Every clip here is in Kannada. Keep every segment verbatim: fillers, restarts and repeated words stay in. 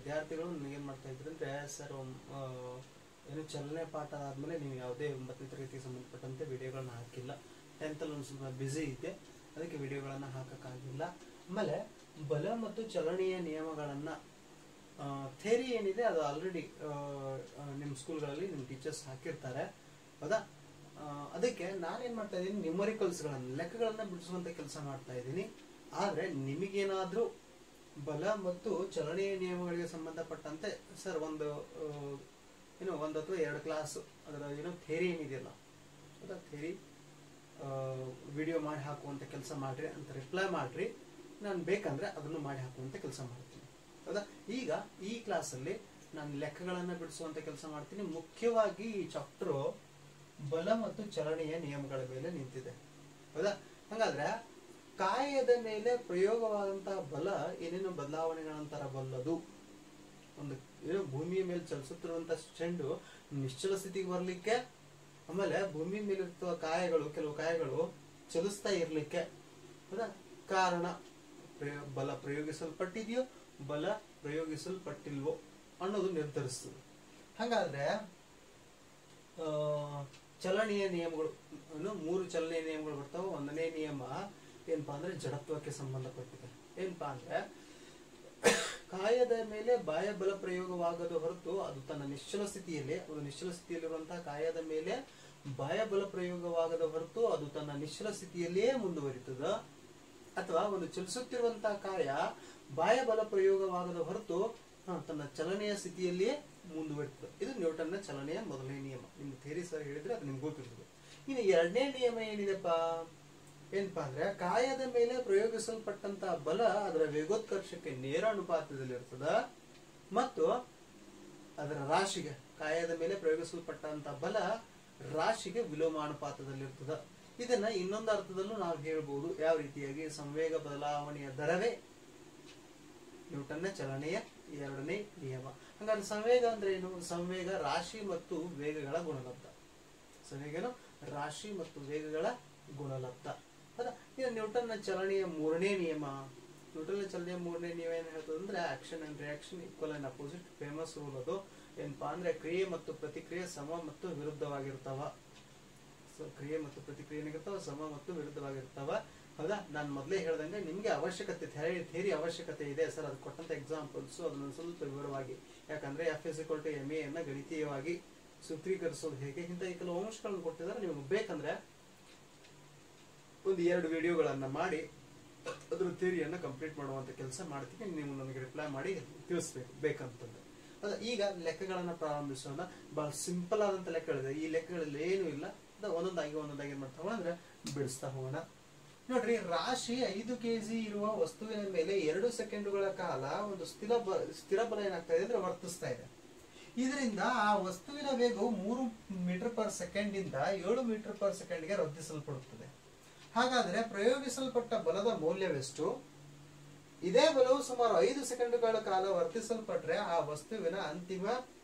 ವಿದ್ಯಾರ್ಥಿಗಳು ನನಗೇನು ಮಾಡ್ತಾ ಇದ್ರು ಅಂದರೆ ಸರ್ ಏನು ಚಲನೆ ಪಾಠ ಆದಮೇಲೆ ನೀವು ಯಾವುದೇ ಒಂಬತ್ತನೇ ತರಗತಿಗೆ ಸಂಬಂಧಪಟ್ಟಂತೆ ವಿಡಿಯೋಗಳನ್ನ ಹಾಕಿಲ್ಲ, ಟೆಂತಲ್ಲಿ ಒಂದು ಸ್ವಲ್ಪ ಬ್ಯುಸಿ ಇದೆ, ಅದಕ್ಕೆ ವಿಡಿಯೋಗಳನ್ನು ಹಾಕೋಕ್ಕಾಗಿಲ್ಲ. ಆಮೇಲೆ ಬಲ ಮತ್ತು ಚಲನೆಯ ನಿಯಮಗಳನ್ನು ಥೇರಿ ಏನಿದೆ ಅದು ಆಲ್ರೆಡಿ ನಿಮ್ಮ ಸ್ಕೂಲ್ಗಳಲ್ಲಿ ನಿಮ್ಮ ಟೀಚರ್ಸ್ ಹಾಕಿರ್ತಾರೆ, ಹೌದಾ? ಅದಕ್ಕೆ ನಾನೇನು ಮಾಡ್ತಾ ಇದ್ದೀನಿ, ನ್ಯೂಮರಿಕಲ್ಸ್ಗಳನ್ನು ಲೆಕ್ಕಗಳನ್ನು ಬಿಡಿಸುವಂಥ ಕೆಲಸ ಮಾಡ್ತಾ ಇದ್ದೀನಿ. ಆದರೆ ನಿಮಗೇನಾದರೂ ಬಲ ಮತ್ತು ಚಲನೆಯ ನಿಯಮಗಳಿಗೆ ಸಂಬಂಧಪಟ್ಟಂತೆ ಸರ್ ಒಂದು ಏನು ಒಂದು ಅಥವಾ ಎರಡು ಕ್ಲಾಸ್ ಅದರ ಏನೋ ಥೇರಿ ಏನಿದೆಯಲ್ಲ, ಹೌದಾ, ಥೇರಿ ವಿಡಿಯೋ ಮಾಡಿ ಹಾಕುವಂಥ ಕೆಲಸ ಮಾಡಿರಿ ಅಂತ ರಿಪ್ಲೈ ಮಾಡಿರಿ. ನಾನು ಬೇಕಂದ್ರೆ ಅದನ್ನು ಮಾಡಿ ಹಾಕುವಂಥ ಕೆಲಸ ಮಾಡ್ತೀನಿ, ಹೌದಾ? ಈಗ ಈ ಕ್ಲಾಸಲ್ಲಿ ನಾನು ಲೆಕ್ಕಗಳನ್ನು ಬಿಡಿಸುವಂಥ ಕೆಲಸ ಮಾಡ್ತೀನಿ. ಮುಖ್ಯವಾಗಿ ಈ ಚಾಪ್ಟರು ಬಲ ಮತ್ತು ಚಲನೆಯ ನಿಯಮಗಳ ಮೇಲೆ ನಿಂತಿದೆ, ಹೌದಾ? ಹಾಗಾದ್ರೆ ಕಾಯದ ಮೇಲೆ ಪ್ರಯೋಗವಾದಂತಹ ಬಲ ಏನೇನು ಬದಲಾವಣೆಗಳಂತರ ಬಲ್ಲದು. ಒಂದು ಏನು ಭೂಮಿಯ ಮೇಲೆ ಚಲಿಸುತ್ತಿರುವಂತಹ ಚೆಂಡು ನಿಶ್ಚಲ ಸ್ಥಿತಿಗೆ ಬರ್ಲಿಕ್ಕೆ, ಆಮೇಲೆ ಭೂಮಿ ಮೇಲಿರುವ ಕಾಯಗಳು ಕೆಲವು ಕಾಯಗಳು ಚಲಿಸ್ತಾ ಇರ್ಲಿಕ್ಕೆ, ಹೌದಾ, ಕಾರಣ ಬಲ ಪ್ರಯೋಗಿಸಲ್ಪಟ್ಟಿದೆಯೋ ಬಲ ಪ್ರಯೋಗಿಸಲ್ಪಟ್ಟಿಲ್ವೋ ಅನ್ನೋದು ನಿರ್ಧರಿಸ್ತದೆ. ಹಾಗಾದ್ರೆ ಆ ಚಲನೆಯ ನಿಯಮಗಳು ಮೂರು ಚಲನೆಯ ನಿಯಮಗಳು ಬರ್ತಾವೆ. ಒಂದನೇ ನಿಯಮ ಏನಪ್ಪಾ ಅಂದ್ರೆ ಜಡತ್ವಕ್ಕೆ ಸಂಬಂಧಪಟ್ಟಿದೆ. ಏನಪ್ಪಾ ಅಂದ್ರೆ ಕಾಯದ ಮೇಲೆ ಬಾಹ್ಯ ಬಲ ಪ್ರಯೋಗವಾಗದ ಹೊರತು ಅದು ತನ್ನ ನಿಶ್ಚಲ ಸ್ಥಿತಿಯಲ್ಲಿ ಒಂದು ನಿಶ್ಚಲ ಸ್ಥಿತಿಯಲ್ಲಿರುವಂತಹ ಕಾಯದ ಮೇಲೆ ಬಾಹ್ಯ ಬಲ ಪ್ರಯೋಗವಾಗದ ಹೊರತು ಅದು ತನ್ನ ನಿಶ್ಚಲ ಸ್ಥಿತಿಯಲ್ಲಿಯೇ ಮುಂದುವರಿತದ, ಅಥವಾ ಒಂದು ಚಲಿಸುತ್ತಿರುವಂತಹ ಕಾಯ ಬಾಹ್ಯ ಬಲ ಪ್ರಯೋಗವಾಗದ ಹೊರತು ತನ್ನ ಚಲನೆಯ ಸ್ಥಿತಿಯಲ್ಲಿಯೇ ಮುಂದುವರಿತದೆ. ಇದು ನ್ಯೂಟನ್ನ ಚಲನೆಯ ಮೊದಲನೇ ನಿಯಮ. ನಿಮ್ಗೆ ಥಿಯರಿ ಸರ್ ಹೇಳಿದ್ರೆ ಅದು ನಿಮ್ಗೆ ಗೊತ್ತಿರ್ತದೆ. ಇನ್ನು ಎರಡನೇ ನಿಯಮ ಏನಿದೆಪ್ಪ, ಏನಪ್ಪಾ ಅಂದ್ರೆ ಕಾಯದ ಮೇಲೆ ಪ್ರಯೋಗಿಸಲ್ಪಟ್ಟಂತಹ ಬಲ ಅದರ ವೇಗೋತ್ಕರ್ಷಕ್ಕೆ ನೇರ ಅನುಪಾತದಲ್ಲಿರ್ತದ ಮತ್ತು ಅದರ ರಾಶಿಗೆ, ಕಾಯದ ಮೇಲೆ ಪ್ರಯೋಗಿಸಲ್ಪಟ್ಟಂತಹ ಬಲ ರಾಶಿಗೆ ವಿಲೋಮಾನುಪಾತದಲ್ಲಿರ್ತದ. ಇದನ್ನ ಇನ್ನೊಂದು ಅರ್ಥದಲ್ಲೂ ನಾವು ಹೇಳ್ಬೋದು. ಯಾವ ರೀತಿಯಾಗಿ ಸಂವೇಗ ಬದಲಾವಣೆಯ ದರವೇ ನ್ಯೂಟನ್ನ ಚಲನೆಯ ಎರಡನೇ ನಿಯಮ. ಹಾಗಾದ್ರೆ ಸಂವೇಗ ಅಂದ್ರೆ ಏನು? ಸಂವೇಗ ರಾಶಿ ಮತ್ತು ವೇಗಗಳ ಗುಣಲಬ್ಧ. ಸಂವೇಗನು ರಾಶಿ ಮತ್ತು ವೇಗಗಳ ಗುಣಲಬ್ಧ, ಹೌದಾ? ಇದು ನ್ಯೂಟನ್ನ ಚಲನೆಯ ಮೂರನೇ ನಿಯಮ. ನ್ಯೂಟನ್ನ ಚಲನೆಯ ಮೂರನೇ ನಿಯಮ ಏನ್ ಹೇಳ್ತದೆ ಅಂದ್ರೆ action and reaction equal and opposite. Famous rule ಅದು. ಏನಪ್ಪಾ ಅಂದ್ರೆ ಕ್ರಿಯೆ ಮತ್ತು ಪ್ರತಿಕ್ರಿಯೆ ಸಮ ಮತ್ತು ವಿರುದ್ಧವಾಗಿರ್ತಾವ. ಕ್ರಿಯೆ ಮತ್ತು ಪ್ರತಿಕ್ರಿಯೆ ಏನಾಗಿರ್ತಾವ? ಸಮ ಮತ್ತು ವಿರುದ್ಧವಾಗಿರ್ತಾವ, ಹೌದಾ? ನಾನು ಮೊದಲೇ ಹೇಳ್ದಂಗೆ ನಿಮ್ಗೆ ಅವಶ್ಯಕತೆ ಥೇರಿ ಅವಶ್ಯಕತೆ ಇದೆ ಸರ್, ಅದು ಕೊಟ್ಟಂತ ಎಕ್ಸಾಂಪಲ್ಸ್ ಅದನ್ನು ಸ್ವಲ್ಪ ವಿವರವಾಗಿ, ಯಾಕಂದ್ರೆ F is equal to M A ಅನ್ನ ಗಣಿತೀಯವಾಗಿ ಸೂತ್ರೀಕರಿಸೋದು ಹೇಗೆ ಇಂಥ ಈ ಕೆಲವು ಅಂಶಗಳನ್ನು ಕೊಟ್ಟಿದ್ದಾರೆ. ನಿಮ್ಗೆ ಬೇಕಂದ್ರೆ ಒಂದು ಎರಡು ವಿಡಿಯೋಗಳನ್ನ ಮಾಡಿ ಅದ್ರ ಥಿಯರಿಯನ್ನ ಕಂಪ್ಲೀಟ್ ಮಾಡುವಂತ ಕೆಲಸ ಮಾಡ್ತೀನಿ. ನೀವು ನನಗೆ ರಿಪ್ಲೈ ಮಾಡಿ ತಿಳಿಸ್ಬೇಕು ಬೇಕಂತಂದ್ರೆ. ಅದ ಈಗ ಲೆಕ್ಕಗಳನ್ನ ಪ್ರಾರಂಭಿಸೋಣ. ಬಹಳ ಸಿಂಪಲ್ ಆದಂತ ಲೆಕ್ಕಗಳಿದೆ. ಈ ಲೆಕ್ಕಗಳಲ್ಲಿ ಏನು ಇಲ್ಲ, ಒಂದೊಂದಾಗಿ ಒಂದೊಂದಾಗಿ ಏನ್ ಮಾಡ್ತಾ ಹೋಗೋಣ ಅಂದ್ರೆ ಬಿಡಿಸ್ತಾ ಹೋಗೋಣ. ನೋಡ್ರಿ, ರಾಶಿ ಐದು ಕೆಜಿ ಇರುವ ವಸ್ತುವಿನ ಮೇಲೆ ಎರಡು ಸೆಕೆಂಡುಗಳ ಕಾಲ ಒಂದು ಸ್ಥಿರ ಬ ಸ್ಥಿರ ಬಲ ಏನಾಗ್ತಾ ಇದೆ ಅಂದ್ರೆ ವರ್ತಿಸ್ತಾ ಇದೆ. ಇದರಿಂದ ಆ ವಸ್ತುವಿನ ವೇಗವು ಮೂರು ಮೀಟರ್ ಪರ್ ಸೆಕೆಂಡ್ ಇಂದ ಏಳು ಮೀಟರ್ ಪರ್ ಸೆಕೆಂಡ್ಗೆ ವೃದ್ಧಿಸಲ್ಪಡುತ್ತದೆ. ಹಾಗಾದ್ರೆ ಪ್ರಯೋಗಿಸಲ್ಪಟ್ಟ ಬಲದ ಮೌಲ್ಯವೆಷ್ಟು? ಇದೇ ಬಲವು ಸುಮಾರು ಐದು ಸೆಕೆಂಡುಗಳ ಕಾಲ ವರ್ತಿಸಲ್ಪಟ್ರೆ ಆ ವಸ್ತುವಿನ ಅಂತಿಮ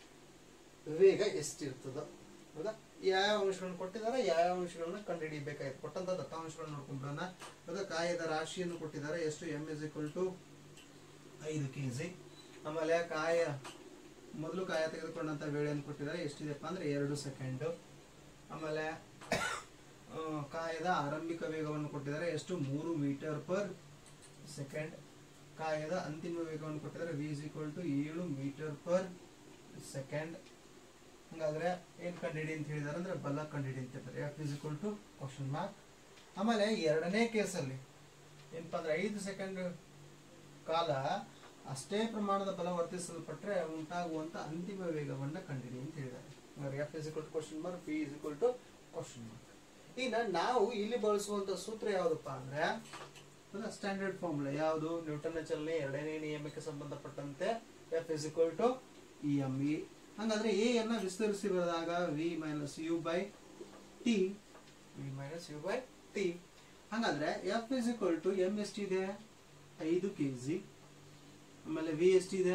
ವೇಗ ಎಷ್ಟಿರ್ತದ, ಹೌದಾ? ಯಾವ ಅಂಶಗಳನ್ನು ಕೊಟ್ಟಿದ್ದಾರೆ, ಯಾವ ಅಂಶಗಳನ್ನ ಕಂಡುಹಿಡಿಯಬೇಕಾಯ್ತು. ಕೊಟ್ಟಂತ ದತ್ತಾಂಶಗಳನ್ನ ನೋಡ್ಕೊಂಡ್ಬಿಡೋಣ. ಹೌದಾ? ಕಾಯದ ರಾಶಿಯನ್ನು ಕೊಟ್ಟಿದ್ದಾರೆ. ಎಷ್ಟು? ಎಂ ಇಸ್ ಈಕ್ವಲ್ ಟು ಐದು ಕೆಜಿ. ಆಮೇಲೆ ಕಾಯ ಮೊದಲು ಕಾಯ ತೆಗೆದುಕೊಂಡಂತ ವೇಳೆಯನ್ನು ಕೊಟ್ಟಿದ್ದಾರೆ. ಎಷ್ಟಿದೆಪ್ಪ ಅಂದ್ರೆ ಎರಡು ಸೆಕೆಂಡ್. ಆಮೇಲೆ ಕಾಯದ ಆರಂಭಿಕ ವೇಗವನ್ನು ಕೊಟ್ಟಿದ್ದಾರೆ. ಎಷ್ಟು? ಮೂರು ಮೀಟರ್ ಪರ್ ಸೆಕೆಂಡ್. ಕಾಯದ ಅಂತಿಮ ವೇಗವನ್ನು ಕೊಟ್ಟಿದ್ದಾರೆ. ವಿ ಇಸ್ ಈಕ್ವಲ್ ಟು ಏಳು ಮೀಟರ್ ಪರ್ ಸೆಕೆಂಡ್. ಹಾಗಾದ್ರೆ ಏನ್ ಕಂಡಿಡಿ ಅಂತ ಹೇಳಿದಾರೆ ಅಂದ್ರೆ ಬಲ ಕಂಡಿಡಿ ಅಂತ ಹೇಳ್ತಾರೆ. F is equal to question mark. ಆಮೇಲೆ ಎರಡನೇ ಕೇಸಲ್ಲಿ ಏನಪ್ಪಾ ಅಂದ್ರೆ ಐದು ಸೆಕೆಂಡ್ ಕಾಲ ಅಷ್ಟೇ ಪ್ರಮಾಣದ ಬಲ ವರ್ತಿಸಲ್ಪಟ್ರೆ ಉಂಟಾಗುವಂತ ಅಂತಿಮ ವೇಗವನ್ನ ಕಂಡಿಡಿ ಅಂತ ಹೇಳಿದ್ದಾರೆ. F is equal to question mark, P is equal to question mark. ಈಗ ನಾವು ಇಲ್ಲಿ ಬಳಸುವಂತ ಸೂತ್ರ ಯಾವ್ದಪ್ಪ ಅಂದ್ರೆ ಸ್ಟ್ಯಾಂಡರ್ಡ್ ಫಾರ್ಮುಲಾ ಯಾವುದು? ನ್ಯೂಟನ್ನ ಚಲನೆ ಎರಡನೇ ನಿಯಮಕ್ಕೆ ಸಂಬಂಧಪಟ್ಟಂತೆ F is equal to E M E. ಹಂಗಾದ್ರೆ ಎ ಅನ್ನ ವಿಸ್ತರಿಸಿ ಬರೆದಾಗ V minus U by T, V minus U by T. ಹಾಗಾದ್ರೆ F is equal to M ಎಷ್ಟಿದೆ? ಐದು ಕೆಜಿ. ಆಮೇಲೆ ವಿ ಎಷ್ಟಿದೆ?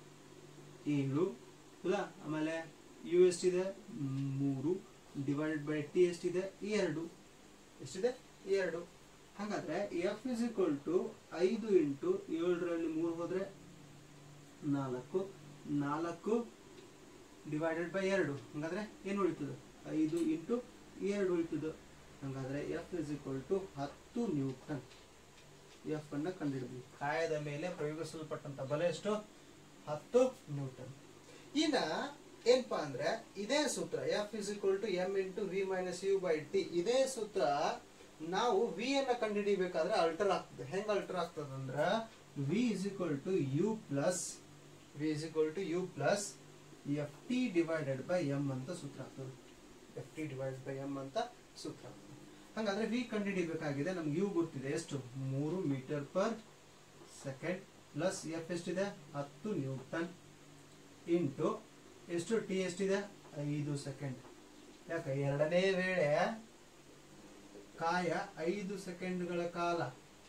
ಏಳು, ಹೌದಾ? ಆಮೇಲೆ ಯು ಎಷ್ಟಿದೆ? ಮೂರು ಡಿವೈಡೆಡ್ ಬೈ ಟಿ ಎಷ್ಟಿದೆ? ಎರಡು. ಎಷ್ಟಿದೆ? ಎರಡು. ಹಾಗಾದ್ರೆ ಎಫ್ ಇಸ್ ಈಕ್ವಲ್ ಟು ಐದು ಇಂಟು ಏಳರಲ್ಲಿ ಮೂರು ಹೋದ್ರೆ ನಾಲ್ಕು ನಾಲ್ಕು ಡಿವೈಡೆಡ್ ಬೈ ಎರಡು ಹಂಗಾದ್ರೆ ಏನು ಉಳಿತದೆ ಐದು ಇಂಟು ಎರಡು ಉಳಿತದೆ ಹಂಗಾದ್ರೆ ಎಫ್ ಇಸ್ ಈಕ್ವಲ್ ಟು ಹತ್ತು ನ್ಯೂಟನ್ ಎಫ್ ಅನ್ನ ಕಂಡುಹಿಡಿದ್ವಿ ಕಾಯದ ಮೇಲೆ ಪ್ರಯೋಗಿಸಲ್ಪಟ್ಟಂತ ಬಲ ಎಷ್ಟು ಹತ್ತು ನ್ಯೂಟನ್ ಇನ್ನ ಏನಪ್ಪಾ ಅಂದ್ರೆ ಇದೇ ಸೂತ್ರ F is equal to M into V minus U by T ಇದೇ ಸೂತ್ರ ನಾವು ವಿ ಅನ್ನ ಕಂಡುಹಿಡಿಬೇಕಾದ್ರೆ ಅಲ್ಟರ್ ಆಗ್ತದೆ ಹೆಂಗ್ ಅಲ್ಟರ್ ಆಗ್ತದೆ ಅಂದ್ರೆ V is equal to U plus V is equal to U plus F T divided by M ಅಂತ ಸೂತ್ರ ಆಗ್ತದೆ F T divided by M ಅಂತ ಸೂತ್ರ ಆಗ್ತದೆ ಹಾಗಾದ್ರೆ ವಿ ಕಂಡುಹಿಡಿಬೇಕಾಗಿದೆ ನಮ್ಗೆ ಯು ಗೊತ್ತಿದೆ ಎಷ್ಟು ಮೂರು metre per second plus F ಎಷ್ಟಿದೆ ಹತ್ತು ನ್ಯೂಟನ್ ಇಂಟು ಎಷ್ಟು ಟಿ ಎಷ್ಟಿದೆ ಐದು ಸೆಕೆಂಡ್ ಯಾಕೆ ಎರಡನೇ ವೇಳೆ ಕಾಯ ಐದು ಸೆಕೆಂಡ್ಗಳ ಕಾಲ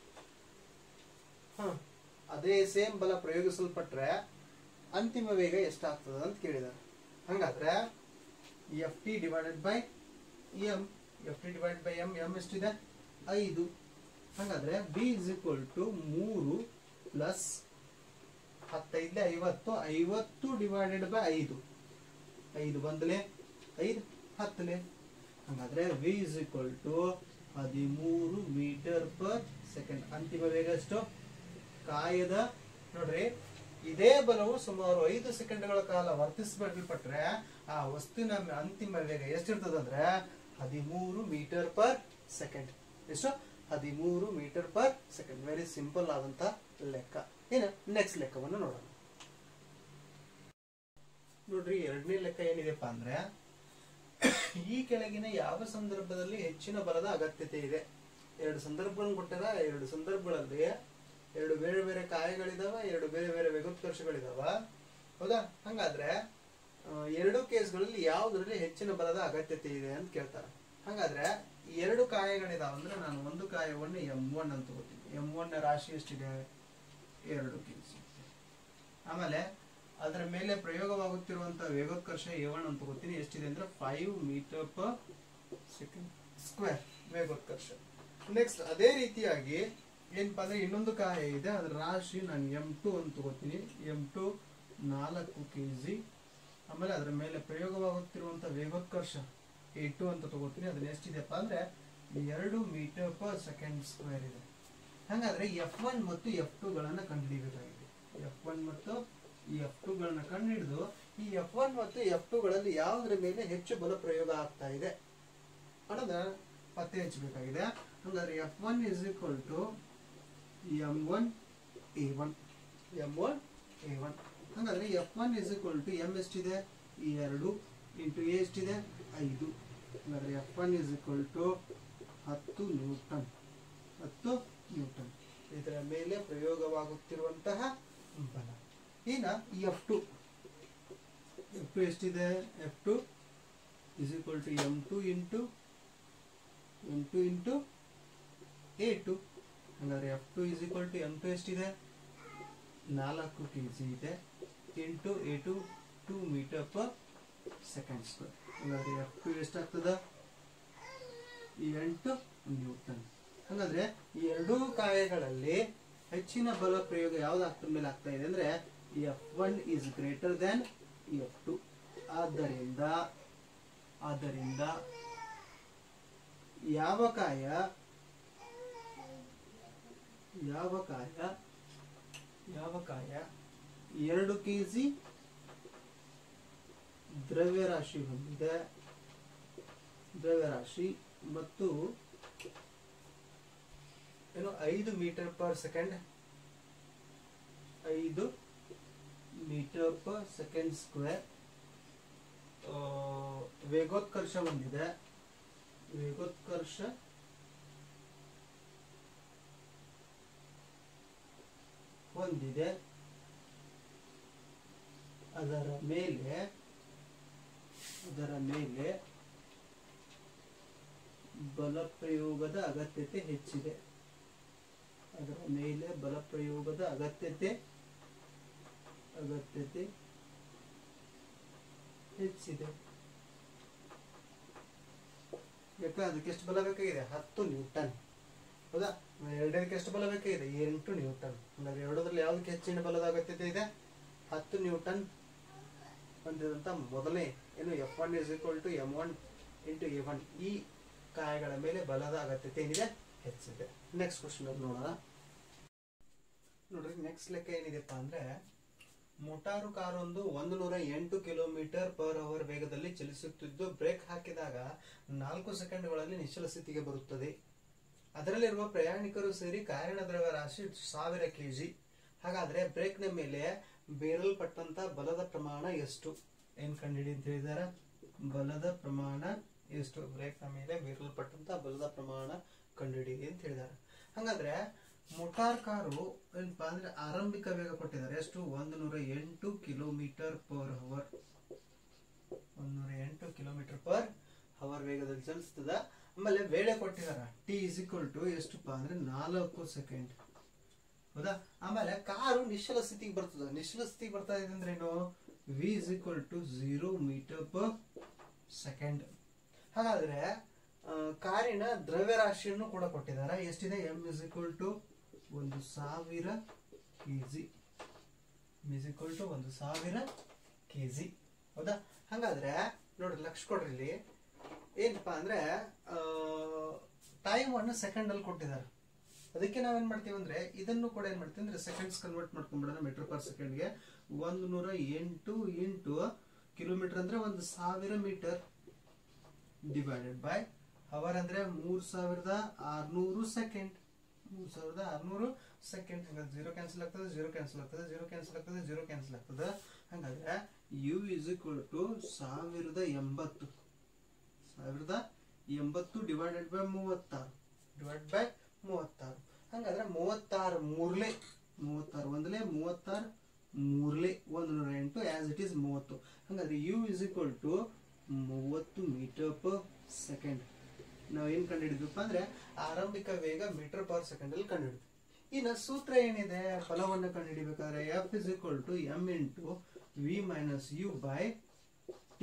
ಹ ಅದೇ ಸೇಮ್ ಬಲ ಪ್ರಯೋಗಿಸಲ್ಪಟ್ರೆ ಅಂತಿಮ ವೇಗ ಎಷ್ಟಾಗ್ತದೆ ಅಂತ ಕೇಳಿದಾರೆ ಹಂಗಾದ್ರೆ F T divided by M F T divided by M M ಎಷ್ಟಿದೆ ಐದು ಹಾಗಾದ್ರೆ ಬಿ ಇಸ್ ಈಕ್ವಲ್ ಟು ಮೂರು ಪ್ಲಸ್ ಹತ್ತೈದಲೆ ಐವತ್ತು ಐವತ್ತು ಡಿವೈಡೆಡ್ ಬೈ ಐದು ಐದು ಬಂದಲೆ ಐದು ಹತ್ತಲೆ ಹಾಗಾದ್ರೆ ವಿ ಇಸ್ ಈಕ್ವಲ್ ಟು ಹದಿಮೂರು ಮೀಟರ್ ಪರ್ ಸೆಕೆಂಡ್ ಅಂತಿಮ ವೇಗ ಎಷ್ಟು ಕಾಯದ ನೋಡ್ರಿ ಇದೇ ಬಲವು ಸುಮಾರು ಐದು ಸೆಕೆಂಡ್ಗಳ ಕಾಲ ವರ್ತಿಸಲ್ಪಟ್ರೆ ಆ ವಸ್ತುವಿನ ಅಂತಿಮ ವೇಗ ಎಷ್ಟಿರ್ತದಂದ್ರೆ ಹದಿಮೂರು ಮೀಟರ್ ಪರ್ ಸೆಕೆಂಡ್ ಎಷ್ಟು ಹದಿಮೂರು metre per second very simple ಆದಂತ ಲೆಕ್ಕ ಏನು ನೆಕ್ಸ್ಟ್ ಲೆಕ್ಕವನ್ನು ನೋಡೋಣ ನೋಡ್ರಿ ಎರಡನೇ ಲೆಕ್ಕ ಏನಿದೆಪ್ಪ ಅಂದ್ರೆ ಈ ಕೆಳಗಿನ ಯಾವ ಸಂದರ್ಭದಲ್ಲಿ ಹೆಚ್ಚಿನ ಬಲದ ಅಗತ್ಯತೆ ಇದೆ ಎರಡು ಸಂದರ್ಭಗಳನ್ನು ಕೊಟ್ಟಾರ ಎರಡು ಸಂದರ್ಭಗಳಲ್ಲಿ ಎರಡು ಬೇರೆ ಬೇರೆ ಕಾಯಗಳಿದಾವ ಎರಡು ಬೇರೆ ಬೇರೆ ವೇಗೋತ್ಕರ್ಷಗಳಿದಾವ ಹೌದಾ ಹಂಗಾದ್ರೆ ಎರಡು ಕೇಸ್ಗಳಲ್ಲಿ ಯಾವುದರಲ್ಲಿ ಹೆಚ್ಚಿನ ಬಲದ ಅಗತ್ಯತೆ ಇದೆ ಅಂತ ಕೇಳ್ತಾರ ಹಾಗಾದ್ರೆ ಎರಡು ಕಾಯಗಳಿದಾವ ಅಂದ್ರೆ ನಾನು ಒಂದು ಕಾಯವನ್ನು ಎಂ ಒನ್ ಅಂತ ತಗೋತೀನಿ ಎಂ ಒನ್ ರಾಶಿ ಎಷ್ಟಿದೆ ಎರಡು ಕೆಜಿ ಆಮೇಲೆ ಅದರ ಮೇಲೆ ಪ್ರಯೋಗವಾಗುತ್ತಿರುವಂತಹ ವೇಗೋತ್ಕರ್ಷ ಎ ಒನ್ ಅಂತ ತಗೋತೀನಿ ಎಷ್ಟಿದೆ ಅಂದ್ರೆ five metre per second square ವೇಗೋತ್ಕರ್ಷ ನೆಕ್ಸ್ಟ್ ಅದೇ ರೀತಿಯಾಗಿ ಏನಪ್ಪಾ ಅಂದ್ರೆ ಇನ್ನೊಂದು ಕಾಯ ಇದೆ ಅದರ ರಾಶಿ ನಾನು ಎಂ ಟು ಅಂತ ತಗೋತೀನಿ ಎಂ ಟು ನಾಲ್ಕು ಕೆಜಿ ಆಮೇಲೆ ಅದರ ಮೇಲೆ ಪ್ರಯೋಗವಾಗುತ್ತಿರುವಂತಹ ವೇಗೋತ್ಕರ್ಷ ಎ ಟು ಅಂತ ತಗೋತೀನಿ ಅದನ್ನ ಎಷ್ಟಿದೆಪ್ಪ ಅಂದ್ರೆ ಎರಡು ಮೀಟರ್ ಪರ್ ಸೆಕೆಂಡ್ ಸ್ಕ್ವೇರ್ ಇದೆ ಹಾಗಾದ್ರೆ ಎಫ್ ಒನ್ ಮತ್ತು ಎಫ್ ಟು ಗಳನ್ನ ಕಂಡುಹಿಡಿಯಬೇಕಾಗಿದೆ ಎಫ್ ಒನ್ ಮತ್ತು ಈ ಎಫ್ ಟು ಗಳನ್ನ ಕಂಡುಹಿಡಿದು ಈ ಎಫ್ ಒನ್ ಮತ್ತು ಎಫ್ ಟು ಗಳಲ್ಲಿ ಯಾವುದರ ಮೇಲೆ ಹೆಚ್ಚು ಬಲ ಪ್ರಯೋಗ ಆಗ್ತಾ ಇದೆ ಅನ್ನೋದ ಪತ್ತೆ ಹಚ್ಚಬೇಕಾಗಿದೆ ಹಾಗಾದ್ರೆ F one is equal to M one A one M one A one ಹಾಗಾದ್ರೆ F one is equal to M ಎಷ್ಟಿದೆ ಈ ಎರಡು ಇಂಟು ಎ ಎಷ್ಟಿದೆ ಐದು ಹಾಗಾದ್ರೆ F one is equal to ಹತ್ತು ನ್ಯೂಟನ್ ಹತ್ತು ನ್ಯೂಟನ್ ಇದರ ಮೇಲೆ ಪ್ರಯೋಗವಾಗುತ್ತಿರುವಂತಹ ಬಲ ಇನ್ನ ಎಫ್ ಟು ಎಫ್ ಟು ಎಷ್ಟಿದೆ F two is equal to M two into M two into A two ಹಾಗಾದ್ರೆ F two is equal to M two ಎಷ್ಟಿದೆ ನಾಲ್ಕು ಕೆ ಜಿ ಇದೆ into A two two metre per second square ಹಾಗಾದ್ರೆ ಎಫ್ ಟು ಎಷ್ಟಾಗ್ತದ ಎಂಟು ನ್ಯೂಟನ್ ಹಾಗಾದ್ರೆ ಈ ಎರಡೂ ಕಾಯಗಳಲ್ಲಿ ಹೆಚ್ಚಿನ ಬಲ ಪ್ರಯೋಗ ಯಾವ್ದಾಗ್ತದ ಮೇಲೆ ಆಗ್ತಾ ಇದೆ ಅಂದ್ರೆ F one is greater than F two ಆದ್ದರಿಂದ ಆದ್ದರಿಂದ ಯಾವ ಕಾಯ ಯಾವ ಕಾಯ ಯಾವ ಕಾಯ ಎರಡು ಕೆಜಿ ದ್ರವ್ಯರಾಶಿ ಹೊಂದಿದೆ ದ್ರವ್ಯರಾಶಿ ಮತ್ತು ಏನು ಐದು ಮೀಟರ್ ಪರ್ ಸೆಕೆಂಡ್ ಐದು ಮೀಟರ್ ಪರ್ ಸೆಕೆಂಡ್ ಸ್ಕ್ವೇರ್ ವೇಗೋತ್ಕರ್ಷ ಹೊಂದಿದೆ ವೇಗೋತ್ಕರ್ಷ ಹೊಂದಿದೆ ಅದರ ಮೇಲೆ ಅದರ ಮೇಲೆ ಬಲ ಪ್ರಯೋಗದ ಅಗತ್ಯತೆ ಹೆಚ್ಚಿದೆ ಅದರ ಮೇಲೆ ಬಲ ಪ್ರಯೋಗದ ಅಗತ್ಯತೆ ಅಗತ್ಯತೆ ಹೆಚ್ಚಿದೆ ಯಾಕೆ ಅದಕ್ಕೆ ಎಷ್ಟು ಬಲ ಬೇಕಾಗಿದೆ ಹತ್ತು ನ್ಯೂಟನ್ ಹೌದಾ ಎರಡನೇದಕ್ಕೆ ಎಷ್ಟು ಬಲ ಬೇಕಾಗಿದೆ ಎಂಟು ನ್ಯೂಟನ್ ಹಾಗಾದ್ರೆ ಎರಡರಲ್ಲಿ ಯಾವ್ದಕ್ಕೆ ಹೆಚ್ಚಿನ ಬಲದ ಅಗತ್ಯತೆ ಇದೆ ಹತ್ತು ನ್ಯೂಟನ್ ಹೊಂದಿದಂತ ಮೊದಲನೇ ಏನು F one is equal to M one into A one ಈ ಕಾಯಗಳ ಮೇಲೆ ಬಲದ ಅಗತ್ಯತೆ ಏನಿದೆ ಹೆಚ್ಚಿದೆ. ನೆಕ್ಸ್ಟ್ ಕ್ವಶನ್ ನೋಡೋಣ ನೋಡ್ರಿ. ನೆಕ್ಸ್ಟ್ ಲೆಕ್ಕ ಏನಿದೆಪ್ಪ ಅಂದ್ರೆ ಮೋಟಾರು ಕಾರೊಂದು ಒಂದು ನೂರ ಎಂಟು ಕಿಲೋಮೀಟರ್ ಪರ್ ಅವರ್ ವೇಗದಲ್ಲಿ ಚಲಿಸುತ್ತಿದ್ದು ಬ್ರೇಕ್ ಹಾಕಿದಾಗ ನಾಲ್ಕು ಸೆಕೆಂಡ್ಗಳಲ್ಲಿ ನಿಶ್ಚಲ ಸ್ಥಿತಿಗೆ ಬರುತ್ತದೆ. ಅದರಲ್ಲಿರುವ ಪ್ರಯಾಣಿಕರು ಸೇರಿ ಕಾರಿನ ದ್ರವ್ಯ ರಾಶಿ ಸಾವಿರ ಕೆಜಿ. ಹಾಗಾದ್ರೆ ಬ್ರೇಕ್ ನ ಮೇಲೆ ಬೀರಲ್ಪಟ್ಟಂತ ಬಲದ ಪ್ರಮಾಣ ಎಷ್ಟು ಏನ್ ಕಂಡುಹಿಡಿ ಅಂತ ಹೇಳಿದಾರೆ. ಬಲದ ಪ್ರಮಾಣ ಎಷ್ಟು, ಬ್ರೇಕ್ ನ ಮೇಲೆ ಬೀರಲ್ಪಟ್ಟಂತ ಬಲದ ಪ್ರಮಾಣ ಕಂಡುಹಿಡಿ ಅಂತ ಹೇಳಿದಾರೆ. ಹಾಗಾದ್ರೆ ಮೋಟಾರ್ ಕಾರು ಏನಪ್ಪಾ ಅಂದ್ರೆ ಆರಂಭಿಕ ವೇಗ ಕೊಟ್ಟಿದ್ದಾರೆ ಎಷ್ಟು, ಒಂದು ನೂರ ಎಂಟು ಕಿಲೋಮೀಟರ್ ಪರ್ ಅವರ್ ಒಂದ್ ನೂರ ಎಂಟು ಕಿಲೋಮೀಟರ್ ಪರ್ ಅವರ್ ವೇಗದಲ್ಲಿ ಚಲಿಸ್ತದ. ಆಮೇಲೆ ವೇಳೆ ಕೊಟ್ಟಿದಾರ ಟಿ ಇಸ್ ಈಕ್ವಲ್ ಟು ಎಷ್ಟಪ್ಪ ಅಂದ್ರೆ ನಾಲ್ಕು ಸೆಕೆಂಡ್, ಹೌದಾ. ಆಮೇಲೆ ಕಾರು ನಿಶ್ಚಲ ಸ್ಥಿತಿಗೆ ಬರ್ತದ. ನಿಶ್ಚಲ ಸ್ಥಿತಿಗೆ ಬರ್ತಾ ಇದೆ ಅಂದ್ರೆ ಏನು, V is equal to zero metre per second. ಹಾಗಾದ್ರೆ ಕಾರಿನ ದ್ರವ್ಯರಾಶಿಯನ್ನು ಕೂಡ ಕೊಟ್ಟಿದ್ದಾರೆ. ಎಷ್ಟಿದೆ, ಎಂ ಇಸ್ ಈಕ್ವಲ್ ಟು ಒಂದು ಸಾವಿರ ಕೆಜಿ ಇಸ್ ಈಕ್ವಲ್ ಟು ಒಂದು ಸಾವಿರ ಕೆಜಿ, ಹೌದಾ. ಹಾಗಾದ್ರೆ ನೋಡ್ರಿ ಲಕ್ಷ ಕೊಡ್ರಿ, ಇಲ್ಲಿ ಏನಪ್ಪಾ ಅಂದ್ರೆ ಟೈಮ್ ಅನ್ನು ಸೆಕೆಂಡ್ ಅಲ್ಲಿ ಕೊಟ್ಟಿದ್ದಾರೆ. ಅದಕ್ಕೆ ನಾವೇನ್ ಮಾಡ್ತೀವಿ ಅಂದ್ರೆ ಇದನ್ನು ಕೂಡ ಏನ್ ಮಾಡ್ತೀವಿ ಅಂದ್ರೆ ಸೆಕೆಂಡ್ಸ್ ಕನ್ವರ್ಟ್ ಮಾಡ್ಕೊಂಡ್ಬಿಡೋಣ ಮೀಟರ್ ಪರ್ ಸೆಕೆಂಡ್ಗೆ. ಒಂದು ನೂರ ಎಂಟು ಇಂಟು ಕಿಲೋಮೀಟರ್ ಅಂದ್ರೆ ಒಂದು ಸಾವಿರ ಮೀಟರ್ ಡಿವೈಡೆಡ್ ಬೈ ಅವರ್ ಅಂದ್ರೆ ಮೂರ್ ಸಾವಿರದ ಆರ್ನೂರು ಸೆಕೆಂಡ್ ಮೂರ್ ಸಾವಿರದ ಆರ್ನೂರು ಸೆಕೆಂಡ್. ಹಂಗಾದ್ರೆ ಜೀರೋ ಕ್ಯಾನ್ಸಲ್ ಆಗ್ತದೆ, ಜೀರೋ ಕ್ಯಾನ್ಸಲ್ ಆಗ್ತದೆ, ಜೀರೋ ಕ್ಯಾನ್ಸಲ್ ಆಗ್ತದೆ, ಜೀರೋ ಕ್ಯಾನ್ಸಲ್ ಆಗ್ತದೆ. ಹಂಗಾದ್ರೆ ಯು ಇಸ್ ಈಕ್ವಲ್ ಟು ಸಾವಿರದ ಎಂಬತ್ತು ಸಾವಿರದ ಎಂಬತ್ತು ಡಿವೈಡೆಡ್ ಬೈ ಮೂವತ್ತಾರು ಡಿವೈಡ್ ಬೈ ಮೂವತ್ತಾರು. ಹಂಗಾದ್ರೆ ಮೂವತ್ತಾರು ಮೂರ್ಲೆ ಮೂವತ್ತಾರು ಒಂದಲೇ ಮೂವತ್ತಾರು ಮೂರ್ಲೆ ಒಂದು ನೂರ ಎಂಟು ಆಸ್ ಇಟ್ ಈಸ್ ಮೂವತ್ತು. ಹಂಗಾದ್ರೆ ಯು ಇಸ್ ಈಕ್ವಲ್ ಟು ಮೂವತ್ತು ಮೀಟರ್ ಪರ್ ಸೆಕೆಂಡ್. ನಾವು ಏನ್ ಕಂಡುಹಿಡಿದ್ವಪ್ಪ ಅಂದ್ರೆ ಆರಂಭಿಕ ವೇಗ ಮೀಟರ್ ಪರ್ ಸೆಕೆಂಡ್ ಅಲ್ಲಿ ಕಂಡುಹಿಡಿದ್ವಿ. ಇನ್ನು ಸೂತ್ರ ಏನಿದೆ, ಫಲವನ್ನು ಕಂಡುಹಿಡಿಬೇಕಾದ್ರೆ F is equal to M into V minus U by T,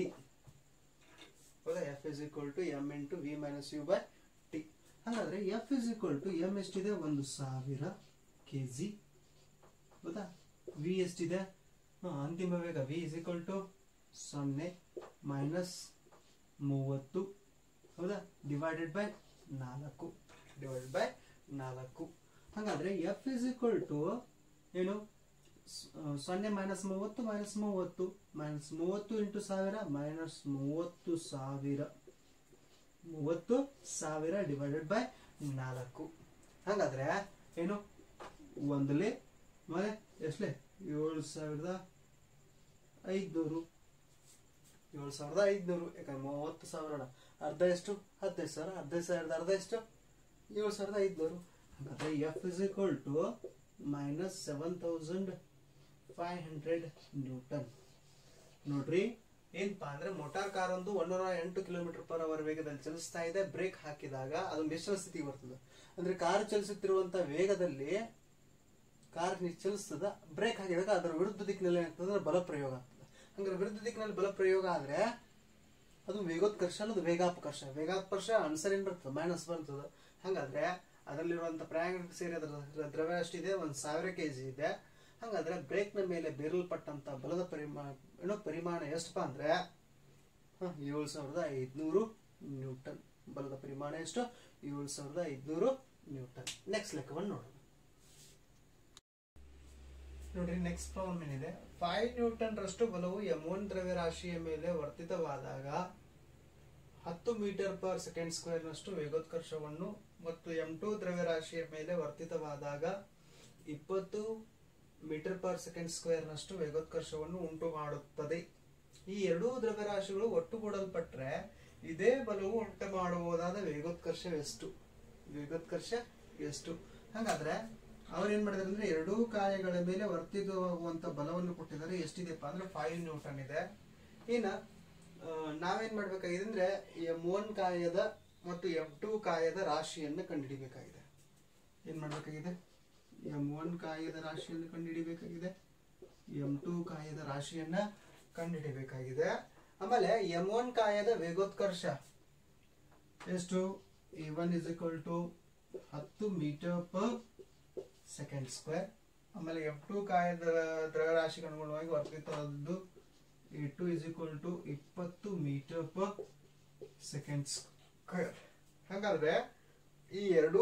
ಹೌದಾ. F is equal to M into V minus U by T. ಹಾಗಾದ್ರೆ F is equal to M ಎಷ್ಟಿದೆ, ಒಂದು ಸಾವಿರ ಕೆಜಿ, ಹೌದಾ. ವಿ ಎಷ್ಟಿದೆ, ಅಂತಿಮ ವೇಗ ವಿ ಇಸ್ ಈಕ್ವಲ್ ಟು ಸೊನ್ನೆ ಮೈನಸ್ ಮೂವತ್ತು, ಹೌದಾ, ಡಿವೈಡೆಡ್ ಬೈ ನಾಲ್ಕು ಡಿವೈಡೆಡ್ ಬೈ ನಾಲ್ಕು. ಹಾಗಾದ್ರೆ ಎಫ್ ಇಸ್ ಈಕ್ವಲ್ ಟು ಏನು, ಸೊನ್ನೆ ಮೈನಸ್ ಮೂವತ್ತು ಮೈನಸ್ ಮೂವತ್ತು ಮೈನಸ್ ಮೂವತ್ತು ಇಂಟು ಸಾವಿರ ಮೈನಸ್ ಮೂವತ್ತು ಸಾವಿರ ಮೂವತ್ತು ಸಾವಿರ ಡಿವೈಡೆಡ್ ಬೈ ನಾಲ್ಕು. ಹಾಗಾದ್ರೆ ಏನು, ಒಂದಲೇ ಮತ್ತೆ ಎಷ್ಟಲೇ ಏಳು ಸಾವಿರದ ಐದ್ನೂರು ಏಳು ಸಾವಿರದ ಐದ್ನೂರು ಯಾಕಂದ್ರೆ ಮೂವತ್ತು ಸಾವಿರ ಅರ್ಧ ಎಷ್ಟು, ಹದಿನೈದು ಸಾವಿರ ಹದಿನೈದು ಸಾವಿರದ ಅರ್ಧ ಎಷ್ಟು, ಏಳು ಸಾವಿರದ ಐದ್ನೂರು. ಹಾಗಾದ್ರೆ F is equal to minus seven thousand five hundred newton. ನೋಡ್ರಿ ಏನಪ್ಪಾ ಅಂದ್ರೆ ಮೋಟಾರ್ ಕಾರ್ ಒಂದು ಒಂದೂರ ಎಂಟು ಕಿಲೋಮೀಟರ್ ಪರ್ ಅವರ್ ವೇಗದಲ್ಲಿ ಚಲಿಸ್ತಾ ಇದೆ. ಬ್ರೇಕ್ ಹಾಕಿದಾಗ ಅದು ನಿಶ್ಚಲ ಸ್ಥಿತಿಗೆ ಬರ್ತದೆ. ಅಂದ್ರೆ ಕಾರ್ ಚಲಿಸುತ್ತಿರುವಂತ ವೇಗದಲ್ಲಿ ಕಾರ್ ಚಲಿಸ್ತದ. ಬ್ರೇಕ್ ಹಾಕಿದಾಗ ಅದರ ವಿರುದ್ಧ ದಿಕ್ಕಿನಲ್ಲಿ ಏನಾಗ್ತದೆ, ಬಲ ಪ್ರಯೋಗ ಆಗ್ತದೆ. ಹಂಗಾರೆ ವಿರುದ್ಧ ದಿಕ್ಕಿನಲ್ಲಿ ಬಲ ಪ್ರಯೋಗ ಆದ್ರೆ ಅದು ವೇಗೋತ್ಕರ್ಷ ಅನ್ನೋದು ವೇಗಾಪಕರ್ಷ. ವೇಗಾಪಕರ್ಷ ಆನ್ಸರ್ ಏನ್ ಬರ್ತದೆ, ಮೈನಸ್ ಬರ್ತದೆ. ಹಂಗಾದ್ರೆ ಅದರಲ್ಲಿರುವಂತ ಪ್ರಯಾಣಿಕ ಸೇರಿ ಅದರ ದ್ರವ್ಯ ಅಷ್ಟಿದೆ, ಒಂದ್ ಸಾವಿರ ಕೆಜಿ ಇದೆ. ಹಂಗಾದ್ರೆ ಬ್ರೇಕ್ ನ ಮೇಲೆ ಬೀರಲ್ಪಟ್ಟಂತ ಬಲದ ಪರಿಮಾಣ ಏನೋ ಪರಿಮಾಣ ಎಷ್ಟಪ್ಪ ಅಂದ್ರೆ ಏಳು ಸಾವಿರದ ಐದ್ನೂರು ನ್ಯೂಟನ್. ಬಲದ ಪರಿಮಾಣ ಎಷ್ಟು, ಏಳು ಸಾವಿರದ ಐದ್ನೂರು ನ್ಯೂಟನ್. ನೆಕ್ಸ್ಟ್ ಲೆಕ್ಕವನ್ನು ನೋಡೋಣ ನೋಡ್ರಿ. ನೆಕ್ಸ್ಟ್ ಪ್ರಾಬ್ಲಮ್ ಏನಿದೆ, ಫೈವ್ ನ್ಯೂಟನ್ ರಷ್ಟು ಬಲವು ಎಂ ಒನ್ ದ್ರವ್ಯರಾಶಿಯ ಮೇಲೆ ವರ್ತಿತವಾದಾಗ ಹತ್ತು ಮೀಟರ್ ಪರ್ ಸೆಕೆಂಡ್ ಸ್ಕ್ವೇರ್ ನಷ್ಟು ವೇಗೋತ್ಕರ್ಷವನ್ನು ಮತ್ತು ಎಂ ಟು ದ್ರವ್ಯರಾಶಿಯ ಮೇಲೆ ವರ್ತಿತವಾದಾಗ ಇಪ್ಪತ್ತು ಮೀಟರ್ ಪರ್ ಸೆಕೆಂಡ್ ಸ್ಕ್ವೇರ್ ನಷ್ಟು ವೇಗೋತ್ಕರ್ಷವನ್ನು ಉಂಟು ಮಾಡುತ್ತದೆ. ಈ ಎರಡೂ ದ್ರವ್ಯರಾಶಿಗಳು ಒಟ್ಟುಗೂಡಲ್ಪಟ್ರೆ ಇದೇ ಬಲವು ಉಂಟು ಮಾಡಬಹುದಾದ ವೇಗೋತ್ಕರ್ಷ ಎಷ್ಟು ವೇಗೋತ್ಕರ್ಷ ಎಷ್ಟು ಹಾಗಾದ್ರೆ ಅವ್ರು ಏನ್ ಮಾಡಿದಾರೆ ಅಂದ್ರೆ ಎರಡೂ ಕಾಯಗಳ ಮೇಲೆ ವರ್ತಿತವಾಗುವಂತ ಬಲವನ್ನು ಕೊಟ್ಟಿದ್ದಾರೆ. ಎಷ್ಟಿದೆಪ್ಪ ಅಂದ್ರೆ ಫೈವ್ ನ್ಯೂಟನ್ ಇದೆ. ಇನ್ನ ನಾವೇನ್ ಮಾಡ್ಬೇಕಾಗಿದೆ ಅಂದ್ರೆ ಎಂ ಒನ್ ಕಾಯದ ಮತ್ತು ಎಂ ಟು ಕಾಯದ ರಾಶಿಯನ್ನು ಕಂಡುಹಿಡಿಬೇಕಾಗಿದೆ. ಏನ್ ಮಾಡ್ಬೇಕಾಗಿದೆ, ಎಂ ಒನ್ ಕಾಯದ ರಾಶಿಯನ್ನು ಕಂಡುಹಿಡಿಬೇಕಾಗಿದೆ, ಎಂ ಟು ಕಾಯದ ರಾಶಿಯನ್ನ ಕಂಡುಹಿಡಿಬೇಕಾಗಿದೆ. ಆಮೇಲೆ ಎಂ ಒನ್ ಕಾಯದ ವೇಗೋತ್ಕರ್ಷ ಎಷ್ಟು, A one is equal to ಹತ್ತು ಮೀಟರ್ ಪರ್ ಸೆಕೆಂಡ್ ಸ್ಕ್ವೇರ್ ಆಮೇಲೆ ಎಫ್ ಟು ಕಾಯ ದ್ರವ್ಯರಾಶಿಗೆ ಅನುಗುಣವಾಗಿ ವರ್ತಿತವಾದದ್ದು A two is equal to ಇಪ್ಪತ್ತು ಮೀಟರ್ ಪರ್ ಸೆಕೆಂಡ್ ಸ್ಕ್ವೇರ್. ಹಾಗಾದ್ರೆ ಈ ಎರಡೂ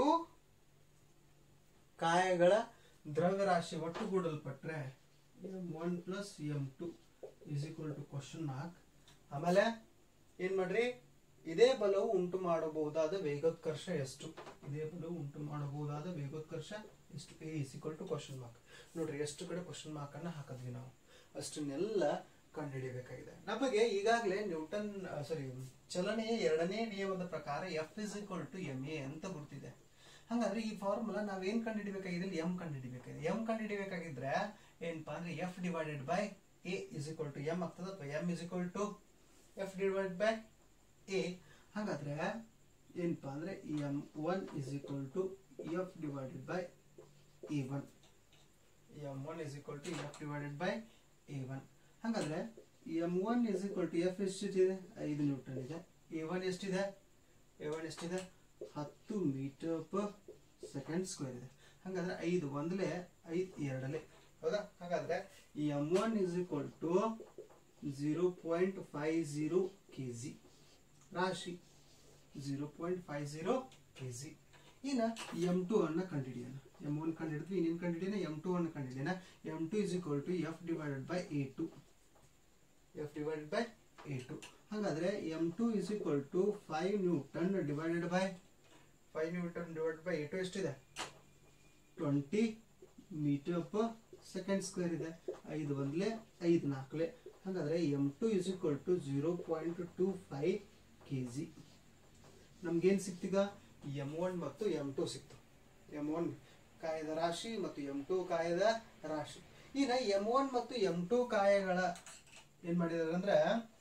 ಕಾಯಗಳ ದ್ರವ್ಯರಾಶಿ ಒಟ್ಟುಗೂಡಲ್ಪಟ್ರೆ M one plus M two is equal to question mark. ಆಮೇಲೆ ಏನ್ ಮಾಡ್ರಿ, ಇದೇ ಬಲವು ಉಂಟು ಮಾಡಬಹುದಾದ ವೇಗೋತ್ಕರ್ಷ ಎಷ್ಟು, ಇದೇ ಬಲವು ಉಂಟು ಮಾಡಬಹುದಾದ ವೇಗೋತ್ಕರ್ಷ ಎಷ್ಟು, A is equal to question mark. ನೋಡ್ರಿ ಎಷ್ಟು ಕಡೆ ಕ್ವಶನ್ ಮಾರ್ಕ್ ಅನ್ನ ಹಾಕಿದ್ವಿ ನಾವು, ಅಷ್ಟನ್ನೆಲ್ಲ ಕಂಡುಹಿಡಿಯಬೇಕಾಗಿದೆ. ನಮಗೆ ಈಗಾಗಲೇ ನ್ಯೂಟನ್ ಸಾರಿ ಚಲನೆಯ ಎರಡನೇ ನಿಯಮದ ಪ್ರಕಾರ F is equal to M A ಅಂತ ಗುರುತಿದೆ. ಹಾಗಾದ್ರೆ ಈ ಫಾರ್ಮುಲಾ ನಾವೇನ್ ಕಂಡುಹಿಡಿಬೇಕಾಗಿದೆ, ಎಂ ಕಂಡುಹಿಡಿಬೇಕಾಗಿದೆ. ಎಂ ಕಂಡುಹಿಡಿಬೇಕಾಗಿದ್ರೆ ಏನಪ್ಪಾ ಅಂದ್ರೆ F divided by A is equal to M ಆಗ್ತದೆ, ಅಥವಾ M is equal to F divided by A. ಹಾಗಾದ್ರೆ ಏನಪ್ಪಾ ಅಂದ್ರೆ M one is equal to F divided by A one, M one is equal to F divided by A one. ಹಾಗಾದ್ರೆ M one is equal to F ಎಷ್ಟಿದೆ, ಐದು ನ್ಯೂಟನ್ ಇದೆ. ಎ ಒನ್ ಎಷ್ಟಿದೆ, ಎ ಒನ್ ಎಷ್ಟಿದೆ, ಹತ್ತು ಮೀಟರ್ ಪರ್ ಸೆಕೆಂಡ್ ಸ್ಕ್ವೇರ್ ಇದೆ. ಹಾಗಾದ್ರೆ ಐದು ಒಂದಲೇ ಐದು ಎರಡಲೆ, ಹೌದಾ? ಹಾಗಾದ್ರೆ M one is equal to zero point five zero K G ರಾಶಿ, zero point five zero K G. ಇನ್ನ ಎಂ ಟು ಅನ್ನ ಕಂಡುಹಿಡಿಯೋಣ. ಎಂ ಒನ್ ಕಂಡುಹಿಡಿದ್ವಿ, ಇನ್ನೇನು ಕಂಡುಹಿಡಿಯೋಣ, ಎಂ ಟು ಅನ್ನು ಕಂಡುಹಿಡಿಯೋಣ. M two is equal to F divided by A two, F divided by A two. ಹಾಗಾದ್ರೆ M two is equal to five newton divided by five newton divided by A two ಎಷ್ಟಿದೆ, twenty metre per second square ಇದೆ. ಐದು ಒಂದ್ಲೆ ಐದು ನಾಲ್ಕಲೆ. ಹಾಗಾದ್ರೆ M two is equal to zero point two five K G. ನಮ್ಗೇನ್ ಸಿಕ್ತೀಗ, ಎಂ ಒನ್ ಮತ್ತು ಎಂ ಟು ಸಿಕ್ತು. ಎಂ ಒನ್ ಕಾಯದ ರಾಶಿ ಮತ್ತು ಎಂ ಟು ಕಾಯದ ರಾಶಿ. ಈಗ ಎಂ ಒನ್ ಮತ್ತು ಎಂ ಟು ಕಾಯಗಳ ಏನ್ ಮಾಡಿದಾರೆ ಅಂದ್ರೆ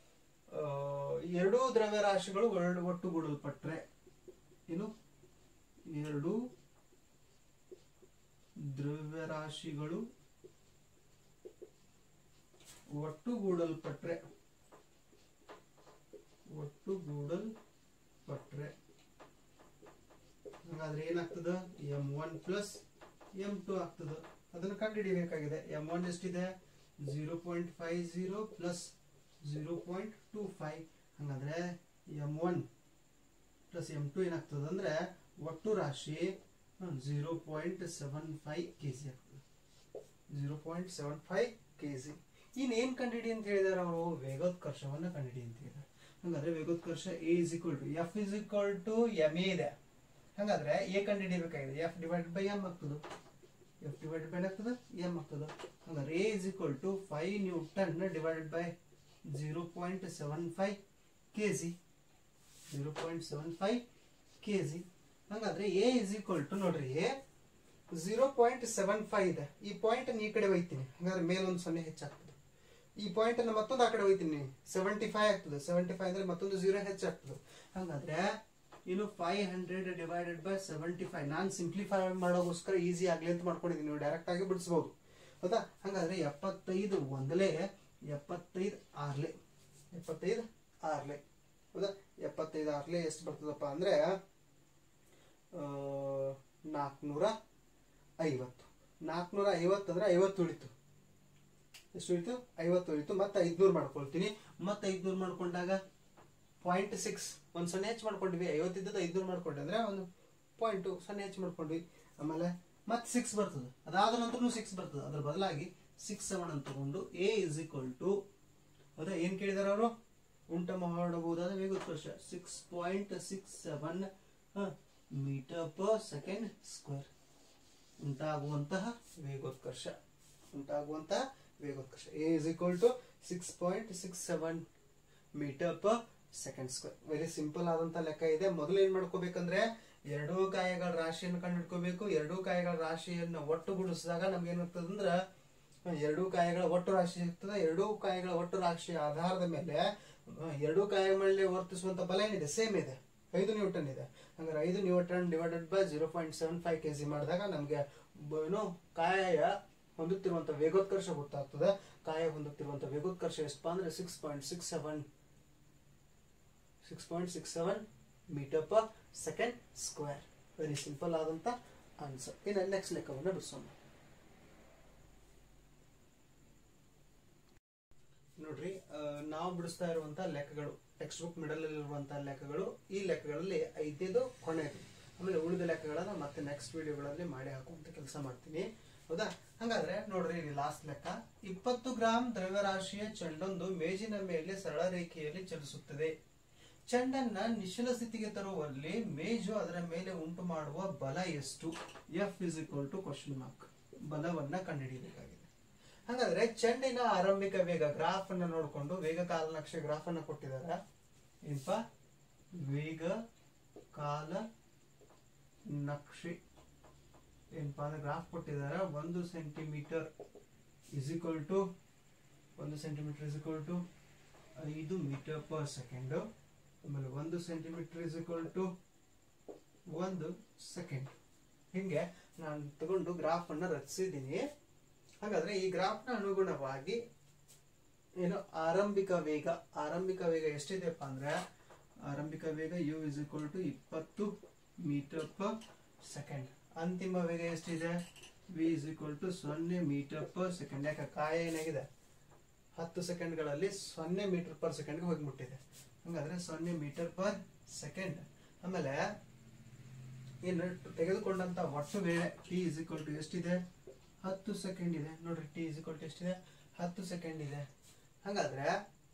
ಎರಡೂ ದ್ರವ್ಯರಾಶಿಗಳು ಒಟ್ಟುಗೂಡಲ್ಪಟ್ರೆ ಏನು, ಎರಡು ದ್ರವ್ಯರಾಶಿಗಳು ಒಟ್ಟುಗೂಡಲ್ಪಟ್ರೆ ಒಟ್ಟುಗೂಡಲ್ಪಟ್ರೆ ಹಾಗಾದ್ರೆ ಏನಾಗ್ತದ, M one plus M two ಆಗ್ತದ. ಅದನ್ನು ಕಂಡುಹಿಡಿಯಬೇಕಾಗಿದೆ. ಎಂ ಒನ್ ಎಷ್ಟಿದೆ, zero point five zero plus zero point two five. ಹಾಗಾದ್ರೆ M one plus M two ಏನಾಗ್ತದೆ ಅಂದ್ರೆ ಒಟ್ಟು ರಾಶಿ zero point seven five K G ಆಗ್ತದೆ, zero point seven five K G. ಇನ್ನೇನ್ ಕಂಡುಹಿಡಿ ಅಂತ ಹೇಳಿದಾರೆ ಅವರು, ವೇಗೋತ್ಕರ್ಷವನ್ನ ಕಂಡುಹಿಡಿ ಅಂತ ಹೇಳಿದ್ದಾರೆ. ಹಾಗಾದ್ರೆ ವೇಗೋತ್ಕರ್ಷ A is equal to F is equal to M A ಇದೆ. ಹಾಗಾದ್ರೆ ಎ ಕಂಡುಹಿಡಿಯಬೇಕಾಗಿದೆ, ಎಫ್ ಡಿವೈಡ್ ಬೈ ಎಂ ಆಗ್ತದೆ, ಎಫ್ ಡಿವೈಡ್ ಬೈ ಆಗ್ತದೆ ಎಂ ಆಗ್ತದೆ. ಹಾಗಾದ್ರೆ A is equal to five newton divided by zero point seven five K G, zero point seven five K G. ಹಾಗಾದ್ರೆ ಎ ಇಸ್ ಈಕ್ವಲ್ ಟು ನೋಡ್ರಿ, A zero point seven five ಇದೆ. ಈ ಪಾಯಿಂಟ್ ಈ ಕಡೆ ಒಯ್ತೀನಿ, ಹಾಗಾದ್ರೆ ಮೇಲೊಂದು ಸೊನ್ನೆ ಹೆಚ್ಚಾಗ್ತದೆ. ಈ ಪಾಯಿಂಟ್ ಅನ್ನ ಮತ್ತೊಂದು ಆ ಕಡೆ ಒಯ್ತೀನಿ, ಸೆವೆಂಟಿ ಫೈವ್ ಆಗ್ತದೆ. ಸೆವೆಂಟಿ ಫೈವ್ ಅಂದ್ರೆ ಮತ್ತೊಂದು ಝೀರೋ ಹೆಚ್ಚಾಗ್ತದೆ. ಹಾಗಾದ್ರೆ ಇನ್ನು five hundred divided by seventy five. ನಾನು ಸಿಂಪ್ಲಿಫೈ ಮಾಡೋಗೋಸ್ಕರ ಈಸಿ ಆಗ್ಲಿ ಅಂತ ಮಾಡ್ಕೊಂಡಿದ್ದೀನಿ, ನೀವು ಡೈರೆಕ್ಟ್ ಆಗಿ ಬಿಡಿಸಬಹುದು, ಹೌದಾ? ಹಾಗಾದ್ರೆ ಎಪ್ಪತ್ತೈದು ಒಂದಲೇ ಎಪ್ಪತ್ತೈದು ಆರ್ಲೆ, ಎಪ್ಪತ್ತೈದು ಆರ್ಲೆ, ಹೌದಾ? ಎಪ್ಪತ್ತೈದು ಆರ್ಲೆ ಎಷ್ಟು ಬರ್ತದಪ್ಪ ಅಂದ್ರೆ ನಾಲ್ಕುನೂರ ಐವತ್ತು. ನಾಲ್ಕುನೂರ ಐವತ್ತು ಅಂದ್ರೆ ಐವತ್ತು ಉಳಿತು, ಎಷ್ಟು ಉಳಿತು, ಐವತ್ತು ಉಳಿತು. ಮತ್ತೆ ಐದ್ನೂರು ಮಾಡ್ಕೊಳ್ತೀನಿ. ಮತ್ತೆ ಐದ್ನೂರು ಮಾಡ್ಕೊಂಡಾಗ ಪಾಯಿಂಟ್ ಸಿಕ್ಸ್, ಒಂದ್ ಸೊನ್ನೆ ಹೆಚ್ಚು ಮಾಡ್ಕೊಂಡ್ವಿ. ಐವತ್ತಿದ್ದದ್ದು ಐದ್ನೂರು ಮಾಡ್ಕೊಂಡ್ವಿ ಅಂದ್ರೆ ಒಂದು ಪಾಯಿಂಟ್ ಸೊನ್ನೆ ಹೆಚ್ಚು ಮಾಡ್ಕೊಂಡ್ವಿ. ಆಮೇಲೆ ಮತ್ತೆ ಸಿಕ್ಸ್ ಬರ್ತದೆ, ಅದಾದ ನಂತರ ಸಿಕ್ಸ್ ಬರ್ತದೆ. ಅದ್ರ ಬದಲಾಗಿ ಸಿಕ್ಸ್ ಸೆವೆನ್ ಅಂತ ತಗೊಂಡು ಎ ಇಸ್ ಈಕ್ವಲ್ ಟು, ಹೌದಾ? ಏನ್ ಕೇಳಿದಾರೆ ಅವರು, ಉಂಟ ಮಾಡಬಹುದಾದ ವೇಗೋತ್ಕರ್ಷ six point six seven metre per second square. ಉಂಟಾಗುವಂತಹ ವೇಗೋತ್ಕರ್ಷ ಉಂಟಾಗುವಂತಹ ವೇಗೋತ್ಕರ್ಷ A is equal to six point six seven metre per second square. Very simple ಆದಂತ ಲೆಕ್ಕ ಇದೆ. ಮೊದಲು ಏನ್ ಮಾಡ್ಕೋಬೇಕಂದ್ರೆ ಎರಡೂ ಕಾಯಗಳ ರಾಶಿಯನ್ನು ಕಂಡುಹಿಡ್ಕೋಬೇಕು. ಎರಡೂ ಕಾಯಗಳ ರಾಶಿಯನ್ನು ಒಟ್ಟುಗೂಡಿಸಿದಾಗ ನಮ್ಗೆ ಏನಾಗ್ತದೆ ಅಂದ್ರ ಎರಡೂ ಕಾಯಗಳ ಒಟ್ಟು ರಾಶಿ ಸಿಗ್ತದೆ. ಎರಡೂ ಕಾಯಗಳ ಒಟ್ಟು ರಾಶಿಯ ಆಧಾರದ ಮೇಲೆ ಎರಡೂ ಕಾಯಗಳ ಮೇಲೆ ವರ್ತಿಸುವಂತ ಬಲ ಏನಿದೆ, ಸೇಮ್ ಇದೆ, ಐದು ನ್ಯೂಟನ್ ಇದೆ. ಹಂಗಾರೆ ಐದು newton divided by zero point seven five K G ಮಾಡಿದಾಗ ನಮ್ಗೆ ಏನು ಕಾಯ ಹೊಂದುತ್ತಿರುವಂತ ವೇಗೋತ್ಕರ್ಷ ಗೊತ್ತಾಗ್ತದೆ. ಕಾಯ ಹೊಂದುತ್ತಿರುವಂತ ವೇಗೋತ್ಕರ್ಷ ಎಷ್ಟಪ್ಪ ಅಂದ್ರೆ six point six seven six point six seven metre per second square. Very simple ಆದಂತ ಆನ್ಸರ್. ಇನ್ನು ನೆಕ್ಸ್ಟ್ ಲೆಕ್ಕವನ್ನು ಬಿಡಿಸೋಣ. ನೋಡ್ರಿ ನಾವು ಬಿಡಿಸ್ತಾ ಇರುವಂತ ಲೆಕ್ಕಗಳು ಟೆಕ್ಸ್ಟ್ ಬುಕ್ ಮಿಡಲ್ ಇರುವಂತಹ ಲೆಕ್ಕಗಳು ಈ ಲೆಕ್ಕಗಳಲ್ಲಿ ಐದನೇದು ಕೊನೆಯದು. ಆಮೇಲೆ ಉಳಿದ ಲೆಕ್ಕಗಳನ್ನ ಮತ್ತೆ ನೆಕ್ಸ್ಟ್ ವಿಡಿಯೋಗಳಲ್ಲಿ ಮಾಡಿ ಹಾಕುವಂತ ಕೆಲಸ ಮಾಡ್ತೀನಿ. ಹೌದಾ? ಹಂಗಾದ್ರೆ ನೋಡ್ರಿ ಇಲ್ಲಿ ಲಾಸ್ಟ್ ಲೆಕ್ಕ. ಇಪ್ಪತ್ತು ಗ್ರಾಂ ದ್ರವ್ಯರಾಶಿಯ ಚೆಂಡೊಂದು ಮೇಜಿನ ಮೇಲೆ ಸರಳ ರೇಖೆಯಲ್ಲಿ ಚಲಿಸುತ್ತದೆ. ಚೆಂಡನ್ನ ನಿಶ್ಚಲ ಸ್ಥಿತಿಗೆ ತರುವಲ್ಲಿ ಮೇಜು ಅದರ ಮೇಲೆ ಉಂಟು ಮಾಡುವ ಬಲ ಎಷ್ಟು? F is equal to question mark. ಬಲವನ್ನ ಕಂಡುಹಿಡಿಯಬೇಕಾಗಿದೆ. ಹಾಗಾದ್ರೆ ಚೆಂಡಿನ ಆರಂಭಿಕ ವೇಗ ಗ್ರಾಫ್ ಅನ್ನ ನೋಡಿಕೊಂಡು ವೇಗ ಕಾಲ ನಕ್ಷೆ ಗ್ರಾಫ್ ಅನ್ನ ಕೊಟ್ಟಿದ್ದಾರೆ. ಏನಪ್ಪ? ವೇಗ ಕಾಲ ನಕ್ಷೆ ಏನಪ್ಪಾ ಅಂದ್ರೆ ಗ್ರಾಫ್ ಕೊಟ್ಟಿದ್ದಾರೆ. ಒಂದು ಸೆಂಟಿಮೀಟರ್ ಇಸ್ ಈಕ್ವಲ್ ಟು ಒಂದು ಸೆಂಟಿಮೀಟರ್ ಇಸ್ ಈಕ್ವಲ್ ಟು ಐದು ಮೀಟರ್ ಪರ್ ಸೆಕೆಂಡ್. ಆಮೇಲೆ ಒಂದು ಸೆಂಟಿಮೀಟರ್ ಇಸ್ ಈಕ್ವಲ್ ಟು ಒಂದು ಸೆಕೆಂಡ್. ಹಿಂಗೆ ನಾನು ತಗೊಂಡು ಗ್ರಾಫ್ ಅನ್ನ ರಚಿಸಿದ್ದೀನಿ. ಹಾಗಾದ್ರೆ ಈ ಗ್ರಾಫ್ ನ ಅನುಗುಣವಾಗಿ ಏನು ಆರಂಭಿಕ ವೇಗ ಆರಂಭಿಕ ವೇಗ ಎಷ್ಟಿದೆಪ್ಪ ಅಂದ್ರೆ ಆರಂಭಿಕ ವೇಗ ಯು ಇಸ್ ಈಕ್ವಲ್ ಟು ಇಪ್ಪತ್ತು ಮೀಟರ್ ಪರ್ ಸೆಕೆಂಡ್. ಅಂತಿಮ ವೇಗ ಎಷ್ಟಿದೆ? ವಿ ಇಸ್ ಈಕ್ವಲ್ ಟು ಸೊನ್ನೆ ಮೀಟರ್ ಪರ್ ಸೆಕೆಂಡ್. ಯಾಕೆ ಕಾಯ ಏನಾಗಿದೆ ಹತ್ತು ಸೆಕೆಂಡ್ಗಳಲ್ಲಿ ಸೊನ್ನೆ ಮೀಟರ್ ಪರ್ ಸೆಕೆಂಡ್ಗೆ ಹೋಗಿಬಿಟ್ಟಿದೆ. ಹಂಗಾದ್ರೆ ಸೊನ್ನೆ ಮೀಟರ್ ಪರ್ ಸೆಕೆಂಡ್. ಆಮೇಲೆ ಏನು ತೆಗೆದುಕೊಂಡಂತ ಒಟ್ಟು ವೇಳೆ ಟಿ ಇಸ್ ಈಕ್ವಲ್ ಟು ಎಷ್ಟಿದೆ? ಹತ್ತು ಸೆಕೆಂಡ್ ಇದೆ. ನೋಡ್ರಿ ಟಿ ಇಸ್ ಈಕ್ವಲ್ ಟು ಎಷ್ಟಿದೆ? ಹತ್ತು ಸೆಕೆಂಡ್ ಇದೆ. ಹಾಗಾದ್ರೆ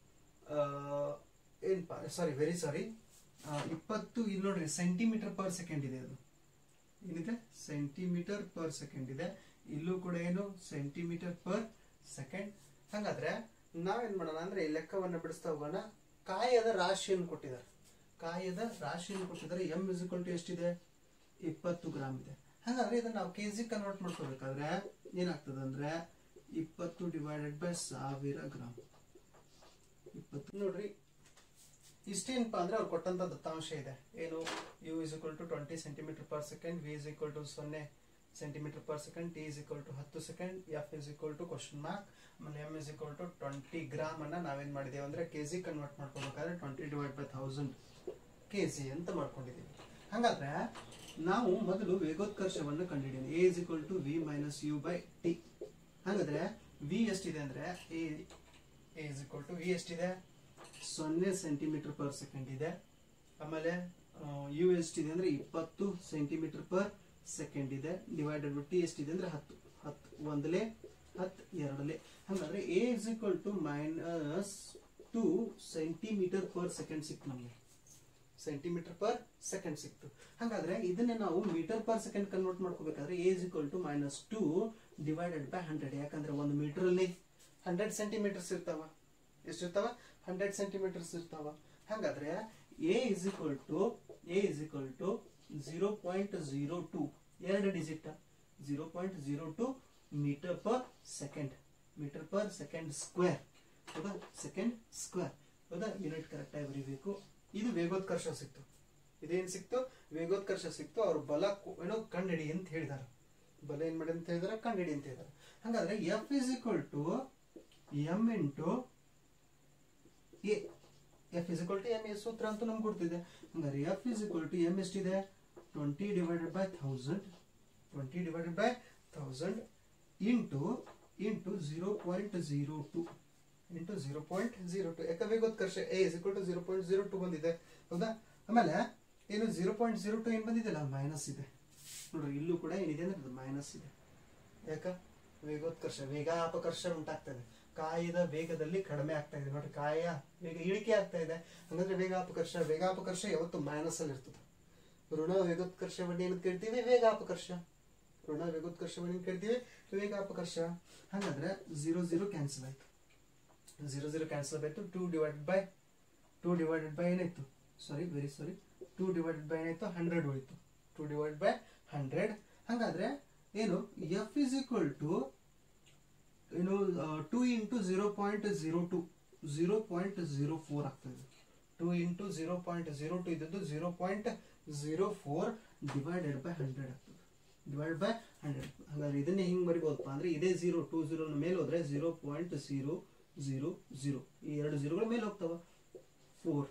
ಏನಪ್ಪಾ ಸಾರಿ ವೆರಿ ಸಾರಿ ಇಪ್ಪತ್ತು ಇಲ್ಲಿ ನೋಡ್ರಿ ಸೆಂಟಿಮೀಟರ್ ಪರ್ ಸೆಕೆಂಡ್ ಇದೆ. ಅದು ಏನಿದೆ? ಸೆಂಟಿಮೀಟರ್ ಪರ್ ಸೆಕೆಂಡ್ ಇದೆ. ಇಲ್ಲೂ ಕೂಡ ಏನು ಸೆಂಟಿಮೀಟರ್ ಪರ್ ಸೆಕೆಂಡ್. ಹಾಗಾದ್ರೆ ನಾವೇನ್ ಮಾಡೋಣ ಅಂದ್ರೆ ಈ ಲೆಕ್ಕವನ್ನ ಬಿಡಿಸ್ತಾ ಹೋಗೋಣ. ಕಾಯದ ರಾಶಿಯನ್ನು ಕೊಟ್ಟಿದ್ದಾರೆ. ಕಾಯದ ರಾಶಿಯನ್ನು ಕೊಟ್ಟಿದ್ದಾರೆ. ಎಂ ಇಸ್ ಈಕ್ವಲ್ ಟು ಎಷ್ಟಿದೆ? ಇಪ್ಪತ್ತು ಗ್ರಾಮ್ ಇದೆ. ಹಾಗಾದ್ರೆ ಇದನ್ನ ನಾವು ಕೆಜಿ ಕನ್ವರ್ಟ್ ಮಾಡ್ಕೋಬೇಕಾದ್ರೆ ಏನಾಗ್ತದೆ ಅಂದ್ರೆ ಇಪ್ಪತ್ತು ಡಿವೈಡೆಡ್ ಬೈ ಸಾವಿರ ಗ್ರಾಮ್. ಇಪ್ಪತ್ತು ನೋಡ್ರಿ ಇಷ್ಟೇನಪ್ಪ ಅಂದ್ರೆ ಅವ್ರು ಕೊಟ್ಟಂತ ದತ್ತಾಂಶ ಇದೆ. ಏನು? U is equal to twenty centimetre per second, V is equal to ಸೊನ್ನೆ centimetre per second, T is equal to ಹತ್ತು second, F is equal to question mark, ಆಮೇಲೆ M is equal to twenty gram ಅನ್ನ ನಾವೇನ್ ಮಾಡಿದೇವೆ ಅಂದ್ರೆ ಕೆಜಿ ಕನ್ವರ್ಟ್ ಮಾಡ್ಕೋಬೇಕಾದ್ರೆ twenty divide by thousand KG ಅಂತ ಮಾಡ್ಕೊಂಡಿದ್ದೀವಿ. ಹಾಗಾದ್ರೆ ನಾವು ಮೊದಲು ವೇಗೋತ್ಕರ್ಷವನ್ನು ಕಂಡುಹಿಡಿಯೋಣ. A is equal to V minus U by T. ಹಾಗಾದ್ರೆ ವಿ ಎಷ್ಟಿದೆ ಅಂದ್ರೆ A is equal to V ಎಷ್ಟಿದೆ? ಸೊನ್ನೆ ಸೆಂಟಿಮೀಟರ್ ಪರ್ ಸೆಕೆಂಡ್ ಇದೆ. ಆಮೇಲೆ ಯು ಎಷ್ಟಿದೆ ಅಂದ್ರೆ ಇಪ್ಪತ್ತು ಸೆಂಟಿಮೀಟರ್ ಪರ್ ಸೆಕೆಂಡ್ ಇದೆ. ಡಿವೈಡೆಡ್ ಬೈ ಟಿ ಎಷ್ಟಿದೆ ಅಂದ್ರೆ ಹತ್ತು. ಹತ್ತು ಒಂದಲೇ ಹತ್ತು ಎರಡಲೇ. ಹಾಗಾದ್ರೆ A is equal to minus two centimetre per second ಸಿಕ್ತು ನಮಗೆ. ಸೆಂಟಿಮೀಟರ್ ಪರ್ ಸೆಕೆಂಡ್ ಸಿಕ್ತು. ಹಾಗಾದ್ರೆ ಇದನ್ನ ನಾವು ಮೀಟರ್ ಪರ್ ಸೆಕೆಂಡ್ ಕನ್ವರ್ಟ್ ಮಾಡ್ಕೋಬೇಕಾದ್ರೆ a is equal to minus two divided by hundred. ಯಾಕಂದ್ರೆ ಒಂದು ಮೀಟರ್ ಅಲ್ಲಿ ಹಂಡ್ರೆಡ್ ಸೆಂಟಿಮೀಟರ್ಸ್ ಇರ್ತಾವ. ಎಷ್ಟಿರ್ತಾವ? ಹಂಡ್ರೆಡ್ ಸೆಂಟಿಮೀಟರ್ಸ್ ಇರ್ತಾವ. ಹಾಗಾದ್ರೆ A is equal to a is equal to zero point zero two ಎರಡು digit zero point zero two metre per second. Metre per second square. ಹೌದಾ? Second square. ಹೌದಾ? ಯೂನಿಟ್ ಕರೆಕ್ಟ್ ಆಗಿ ಬರೀಬೇಕು. ಇದು ವೇಗೋತ್ಕರ್ಷ ಸಿಕ್ತು. ಇದೇನ್ ಸಿಕ್ತು? ವೇಗೋತ್ಕರ್ಷ ಸಿಕ್ತು. ಅವ್ರು ಬಲ ಏನೋ ಕಂಡಿಡಿ ಅಂತ ಹೇಳಿದಾರೆ. ಬಲ ಏನ್ ಮಾಡಿ ಅಂತ ಹೇಳಿದಾರೆ? ಕಂಡಿಡಿ ಅಂತ ಹೇಳಿದಾರೆ. ಹಾಗಾದ್ರೆ F is equal to M into a. F is equal to M a ಸೂತ್ರ ಅಂತೂ ನಮ್ಗೆ ಗೊತ್ತಿದೆ. ಹಂಗಾದ್ರೆ F is equal to M ಎಷ್ಟಿದೆ? Twenty divided by thousand twenty divided by thousand into into zero point zero two into zero point zero two. ಯಾಕೆ ವೇಗೋತ್ಕರ್ಷ A is equal to zero point zero two ಬಂದಿದೆ. ಹೌದಾ? ಆಮೇಲೆ ಏನು ಜೀರೋ ಪಾಯಿಂಟ್ ಜೀರೋ ಟು ಏನ್ ಬಂದಿದೆಲ್ಲ ಮೈನಸ್ ಇದೆ. ನೋಡ್ರಿ ಇಲ್ಲೂ ಕೂಡ ಏನಿದೆ ಅಂದ್ರೆ ಮೈನಸ್ ಇದೆ. ಯಾಕ? ವೇಗೋತ್ಕರ್ಷ ವೇಗ ಅಪಕರ್ಷ ಉಂಟಾಗ್ತದೆ. ಕಾಯದ ವೇಗದಲ್ಲಿ ಕಡಿಮೆ ಆಗ್ತಾ ಇದೆ. ನೋಡ್ರಿ ಕಾಯ ವೇಗ ಇಳಿಕೆ ಆಗ್ತಾ ಇದೆ. ಹಂಗಂದ್ರೆ ವೇಗಾಪಕರ್ಷ ವೇಗಾಪಕರ್ಷ ಯಾವತ್ತು ಮೈನಸ್ ಅಲ್ಲಿ ಇರ್ತದೆ. ಋಣ ವೇಗೋತ್ಕರ್ಷವನ್ನ ಏನ್ ಕೇಳ್ತೀವಿ? ವೇಗಾಪಕರ್ಷ. ಋಣ ವೇಗೋತ್ಕರ್ಷವನ್ನ ಏನ್ ಕೇಳ್ತೀವಿ? ವೇಗಾಪಕರ್ಷ. ಹಾಗಾದ್ರೆ ಜೀರೋ ಜೀರೋ ಕ್ಯಾನ್ಸಲ್ ಆಯ್ತು. ಜೀರೋ ಜೀರೋ ಕ್ಯಾನ್ಸಲ್ ಆಯ್ತು. Two divided by two divided by ಏನಾಯ್ತು? Sorry very sorry two divided by ಏನಾಯ್ತು? ಹಂಡ್ರೆಡ್ ಹೋಯ್ತು. Two divide by hundred. ಹಾಗಾದ್ರೆ ಏನು? ಎಫ್ ಇಸ್ ಈಕ್ವಲ್ ಟು ಏನು two into zero point zero two zero point zero four ಆಗ್ತದೆ. Two into zero point zero two ಇದ್ದದ್ದು zero point zero four divided by hundred ಆಗ್ತದೆ. Divide by hundred. ಹಾಗಾದ್ರೆ ಇದನ್ನೇ ಹಿಂಗ್ ಬರಿಬಹುದಪ್ಪ ಅಂದ್ರೆ ಇದೇ ಜೀರೋ ಟೂ ಜೀರೋ ಮೇಲೆ ಹೋದ್ರೆ zero point zero zero zero ಈ ಎರಡು ಜೀರೋಗಳ ಮೇಲೆ ಹೋಗ್ತಾವ. Four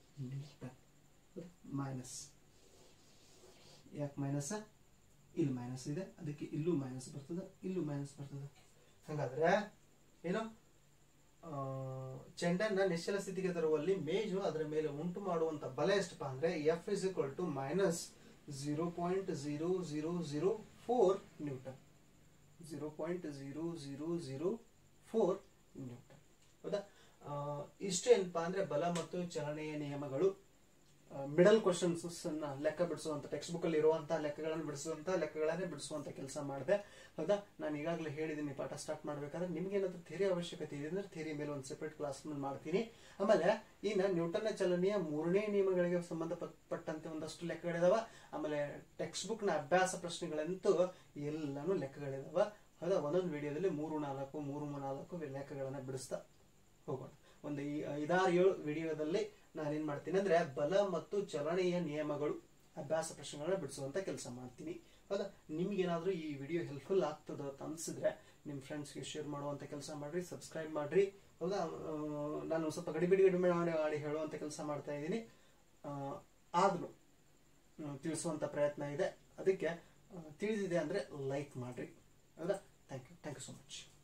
minus. ಯಾಕೆ ಮೈನಸ್? ಇಲ್ಲಿ ಮೈನಸ್ ಇದೆ, ಅದಕ್ಕೆ ಇಲ್ಲೂ ಮೈನಸ್ ಬರ್ತದೆ, ಇಲ್ಲೂ ಮೈನಸ್ ಬರ್ತದೆ. ಹಾಗಾದ್ರೆ ಏನು ಚೆಂಡನ್ನ ನಿಶ್ಚಲ ಸ್ಥಿತಿಗೆ ತರುವಲ್ಲಿ ಮೇಜು ಅದರ ಮೇಲೆ ಉಂಟು ಮಾಡುವಂತ ಬಲ ಎಷ್ಟಪ್ಪ ಅಂದ್ರೆ F is equal to minus zero point zero zero zero four newton zero point zero zero zero four newton. ಹೌದಾ, ಇಷ್ಟೇನಪ್ಪಾ ಅಂದ್ರೆ ಬಲ ಮತ್ತು ಚಲನೆಯ ನಿಯಮಗಳು. ಮಿಡಲ್ ಕ್ವಶನ್ಸ್ ಅನ್ನ ಲೆಕ್ಕ ಬಿಡಿಸುವಂತ ಟೆಕ್ಸ್ಟ್ ಬುಕ್ ಅಲ್ಲಿ ಇರುವಂತಹ ಲೆಕ್ಕಗಳನ್ನು ಬಿಡಿಸುವಂತ ಲೆಕ್ಕಗಳನ್ನೇ ಬಿಡಿಸುವಂತ ಕೆಲಸ ಮಾಡಿದೆ. ಹೌದಾ, ನಾನು ಈಗಾಗಲೇ ಹೇಳಿದ್ದೀನಿ ಪಾಠ ಸ್ಟಾರ್ಟ್ ಮಾಡ್ಬೇಕಾದ್ರೆ ನಿಮ್ಗೆ ಏನಾದ್ರು ಥಿಯರಿ ಅವಶ್ಯಕತೆ ಇದೆ ಅಂದ್ರೆ ಥಿಯರಿ ಮೇಲೆ ಒಂದು ಸೆಪರೇಟ್ ಕ್ಲಾಸ್ ಮಾಡ್ತೀನಿ. ಆಮೇಲೆ ಇನ್ನ ನ್ಯೂಟನ್ನ ಚಲನೆಯ ಮೂರನೇ ನಿಯಮಗಳಿಗೆ ಸಂಬಂಧಪಟ್ಟಂತೆ ಒಂದಷ್ಟು ಲೆಕ್ಕಗಳಿದಾವ. ಆಮೇಲೆ ಟೆಕ್ಸ್ಟ್ ಬುಕ್ ನ ಅಭ್ಯಾಸ ಪ್ರಶ್ನೆಗಳಂತೂ ಎಲ್ಲಾನು ಲೆಕ್ಕಗಳಿದಾವ. ಹೌದಾ, ಒಂದೊಂದು ವಿಡಿಯೋದಲ್ಲಿ ಮೂರು ನಾಲ್ಕು ಮೂರು ನಾಲ್ಕು ಲೆಕ್ಕಗಳನ್ನ ಬಿಡಿಸ್ತಾ ಹೋಗೋಣ. ಒಂದು ಈ ಐದಾರು ಏಳು ವಿಡಿಯೋದಲ್ಲಿ ನಾನೇನ್ ಮಾಡ್ತೀನಿ ಅಂದ್ರೆ ಬಲ ಮತ್ತು ಚಲನೆಯ ನಿಯಮಗಳು ಅಭ್ಯಾಸ ಪ್ರಶ್ನೆಗಳನ್ನ ಬಿಡಿಸುವಂತ ಕೆಲಸ ಮಾಡ್ತೀನಿ. ಹೌದಾ, ನಿಮ್ಗೇನಾದ್ರೂ ಈ ವಿಡಿಯೋ ಹೆಲ್ಪ್ಫುಲ್ ಆಗ್ತದ ಅಂತ ಅನ್ಸಿದ್ರೆ ನಿಮ್ ಫ್ರೆಂಡ್ಸ್ಗೆ ಶೇರ್ ಮಾಡುವಂತ ಕೆಲಸ ಮಾಡ್ರಿ, ಸಬ್ಸ್ಕ್ರೈಬ್ ಮಾಡ್ರಿ. ಹೌದಾ, ನಾನು ಸ್ವಲ್ಪ ಗಡಿಬಿಡಿ ಗಡಿಬಿಡಿ ಮಾಡಿ ಹೇಳುವಂತ ಕೆಲಸ ಮಾಡ್ತಾ ಇದ್ದೀನಿ. ಆದ್ರೂ ತಿಳಿಸುವಂತ ಪ್ರಯತ್ನ ಇದೆ, ಅದಕ್ಕೆ ತಿಳಿದಿದೆ ಅಂದ್ರೆ ಲೈಕ್ ಮಾಡ್ರಿ. ಹೌದಾ, thank you thank you so much.